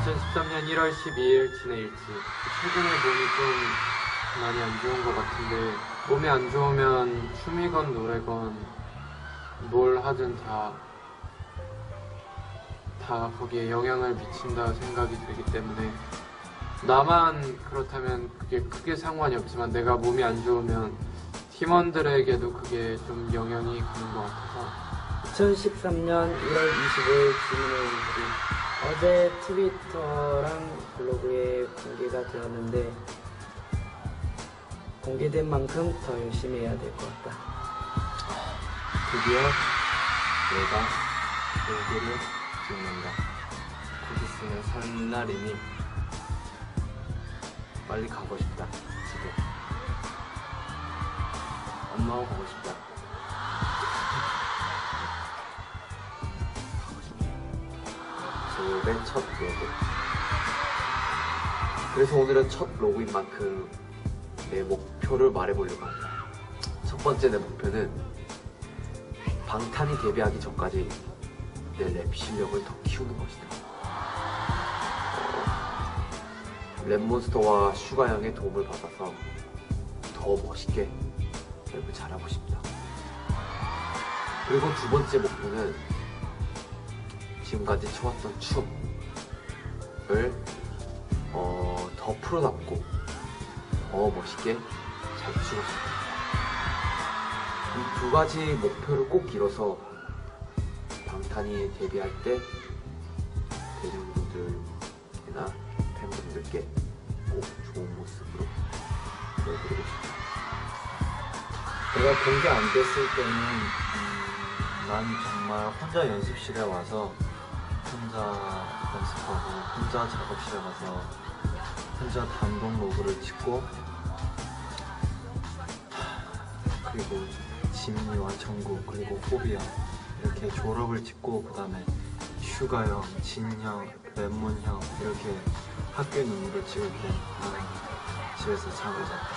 2013년 1월 12일 지내일지. 최근에 몸이 좀 많이 안 좋은 것 같은데 몸이 안 좋으면 춤이건 노래건 뭘 하든 다 거기에 영향을 미친다 생각이 들기 때문에 나만 그렇다면 그게 크게 상관이 없지만 내가 몸이 안 좋으면 팀원들에게도 그게 좀 영향이 가는 것 같아서 2013년 1월 25일 지내일지. 어제 트위터랑 블로그에 공개가 되었는데 공개된 만큼 더 열심히 해야 될 것 같다. 드디어 내가 일기를 찍는다. 곧 있으면 설날이니 빨리 가고 싶다. 집에 엄마하고 가고 싶다. 저의 첫 로그. 그래서 오늘은 첫 로그인 만큼 내 목표를 말해보려고 합니다. 첫 번째 내 목표는 방탄이 데뷔하기 전까지 내 랩 실력을 더 키우는 것이다. 랩몬스터와 슈가 형의 도움을 받아서 더 멋있게 랩을 잘하고 싶다. 그리고 두 번째 목표는 지금까지 춰왔던 춤을 더 프로답고 더 멋있게 잘 추고 싶다. 이 두 가지 목표를 꼭 이뤄서 방탄이 데뷔할 때 대중분들이나 팬분들께 꼭 좋은 모습으로 보여드리고 싶다. 내가 공개 안 됐을 때는 난 정말 혼자 연습실에 와서 혼자 연습하고 혼자 작업실에 가서 혼자 단독 로그를 찍고 그리고 지민이와 정국 그리고 포비아 이렇게 졸업을 찍고 그 다음에 슈가 형, 진 형, 랩몬 형 이렇게 학교 눈물을 찍을 때 집에서 잠을 잤다.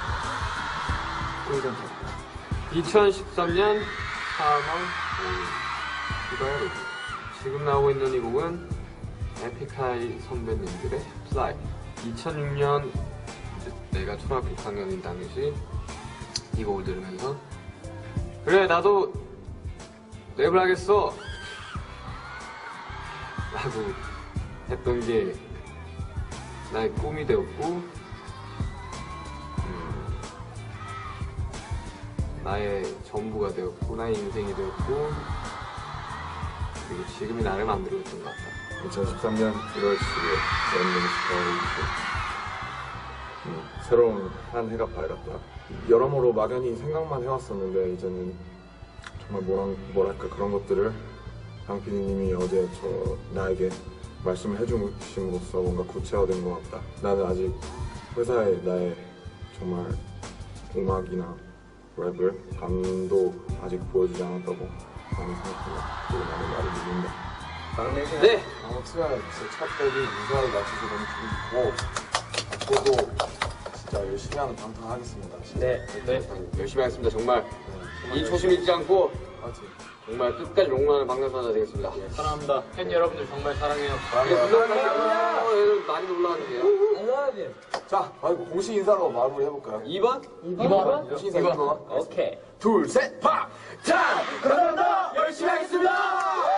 꿀잠 잤다. 2013년 4월 5일 슈가의 로그. 지금 나오고 있는 이 곡은 에픽하이 선배님들의 Fly. 2006년 내가 초등학교 6학년인 당시 이 곡을 들으면서 그래 나도 랩을 하겠어 라고 했던 게 나의 꿈이 되었고 나의 전부가 되었고 나의 인생이 되었고 그리고 지금이 나를 만들어줬던 것 같다. 2013년 1월 10일 랩몬스터 새로운 한 해가 밝았다. 여러모로 막연히 생각만 해왔었는데 이제는 정말 뭐랄까 그런 것들을 강 PD님이 어제 나에게 말씀을 해주심으로써 뭔가 구체화된 것 같다. 나는 아직 회사에 나의 정말 음악이나 랩을 반도 아직 보여주지 않았다고 많이 생각합니다. 그리고 나는 나를 믿는다. 막내는 네! 아무튼 제첫 데뷔 무사히 맞춰서 너무 기분 좋고 앞으로도 진짜 열심히 하는 방탄 하겠습니다. 네. 열심히 하겠습니다. 정말 이 초심 잊지 않고 정말 끝까지 롱런하는 방탄소년단 되겠습니다. 사랑합니다. 팬 여러분들 정말 사랑해요. 사랑합니다. 많이 올라가주세요. 자, 공식 인사로 마무리 해볼까요? 2번? 공식 인사 2번. 오케이. 둘, 셋, 팍! 자, 감사합니다. 열심히 하겠습니다.